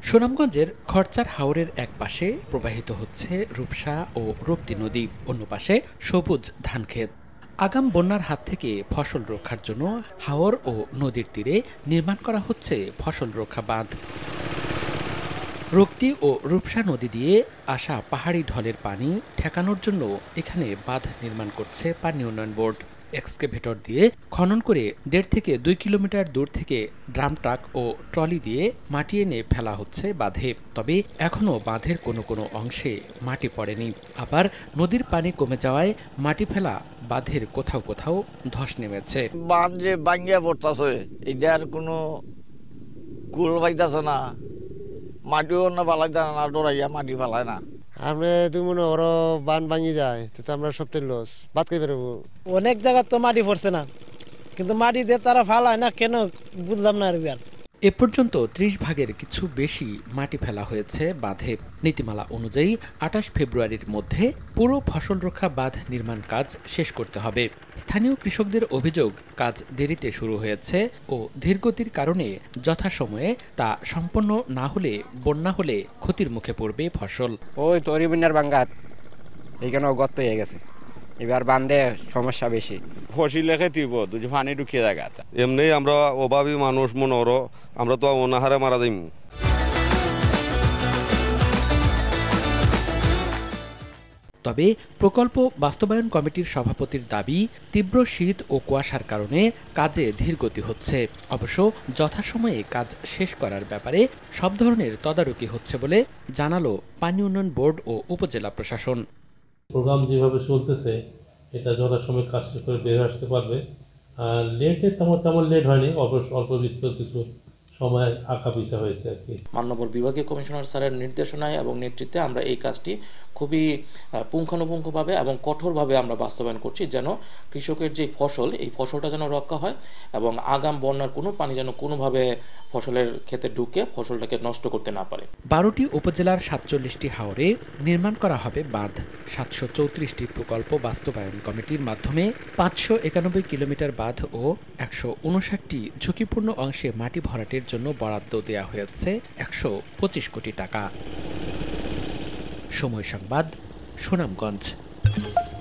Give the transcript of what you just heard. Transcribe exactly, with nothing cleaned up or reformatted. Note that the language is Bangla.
সুনামগঞ্জের খরচার হাওরের এক পাশে প্রবাহিত হচ্ছে রূপসা ও রক্তিম নদী, অন্য পাশে সবুজ ধানক্ষেত। আগাম বন্যার হাত থেকে ফসল রক্ষার জন্য হাওর ও নদীর তীরে নির্মাণ করা হচ্ছে ফসল রক্ষা বাঁধ। রক্তি ও রূপসা নদী দিয়ে আসা পাহাড়ি ঢলের পানি ঠেকানোর জন্য এখানে বাঁধ নির্মাণ করছে পানি উন্নয়ন বোর্ড। এক্সকেভেটর দিয়ে খনন করে দেড় থেকে দুই কিলোমিটার দূর থেকে ড্রাম ট্রাক ও ট্রলি দিয়ে মাটি এনে ফেলা হচ্ছে বাঁধে। তবে এখনও বাঁধের কোনো কোনো অংশে মাটি পড়েনি। আবার নদীর পানি কমে যাওয়ায় মাটি ফেলা বাঁধের কোথাও কোথাও ধস নেমেছে। বাঁধ যে ভাঙ্গিয়া পড়তেছে, এটার কোনো কুল পাইতেছে না, মাটিও না ফালাইতে না, ডরাইয়া মাটি ফালায় না। আমরা দুই মনে ওরা বান ভাঙি যায়, তো আমরা সপ্তাহে লস বাদ কে বেরোবো। অনেক জায়গা তো মাটি পড়ছে না, কিন্তু মাটি দিয়ে তারা ফালায় না কেন বুঝলাম না। আর এ পর্যন্ত ত্রিশ ভাগের কিছু বেশি মাটি ফেলা হয়েছে বাঁধে। নীতিমালা অনুযায়ী আটাশ ফেব্রুয়ারির মধ্যে পুরো ফসল রক্ষা বাঁধ নির্মাণ কাজ শেষ করতে হবে। স্থানীয় কৃষকদের অভিযোগ, কাজ দেরিতে শুরু হয়েছে ও ধীরগতির কারণে যথাসময়ে তা সম্পন্ন না হলে বন্যা হলে ক্ষতির মুখে পড়বে ফসল। ওই তরি বন্যার বাঙ্গাত এইখানে গর্ত হয়ে গেছে, এবার বান্ধে সমস্যা বেশি। ফসিলে খেতিব দুই পানি ঢুকিয়ে জায়গা এমনি আমরা অভাবী মানুষ মনে হলো, আমরা তো অনাহারে মারা যাইম। তবে প্রকল্প বাস্তবায়ন কমিটির সভাপতির দাবি, তীব্র শীত ও কুয়াশার কারণে কাজে ধীরগতি হচ্ছে। অবশ্য যথাসময়ে কাজ শেষ করার ব্যাপারে সব ধরনের তদারকি হচ্ছে বলে জানালো পানি উন্নয়ন বোর্ড ও উপজেলা প্রশাসন। প্রোগ্রাম যেভাবে চলতেছে এটা যথাসময়ে কাজ শেষ করে বের আসতে পারবে। আর লেটে তেমন তেমন লেট হয়নি, অবশ্য অল্প বিস্তর কিছু সময় আঁকা পিছা হয়েছে আর কি। মান্যবর বিভাগীয় কমিশনার স্যারের নির্দেশনায় এবং নেতৃত্বে আমরা এই কাজটি খুবই পুঙ্খানুপুঙ্খভাবে এবং কঠোরভাবে আমরা বাস্তবায়ন করছি, যেন কৃষকের যে ফসল এই ফসলটা যেন রক্ষা হয় এবং আগাম বন্যার কোনো পানি যেন কোনোভাবে ফসলের ক্ষেতে ঢুকে ফসলটাকে নষ্ট করতে না পারে। বারোটি উপজেলার সাতচল্লিশটি হাওরে নির্মাণ করা হবে বাঁধ। সাতশো চৌত্রিশটি প্রকল্প বাস্তবায়ন কমিটির মাধ্যমে পাঁচশো একানব্বই কিলোমিটার বাঁধ ও একশো উনষাটটি ঝুঁকিপূর্ণ অংশে মাটি ভরাটের জন্য বরাদ্দ দেওয়া হয়েছে একশো পঁচিশ কোটি টাকা। সময় সংবাদ, সুনামগঞ্জ।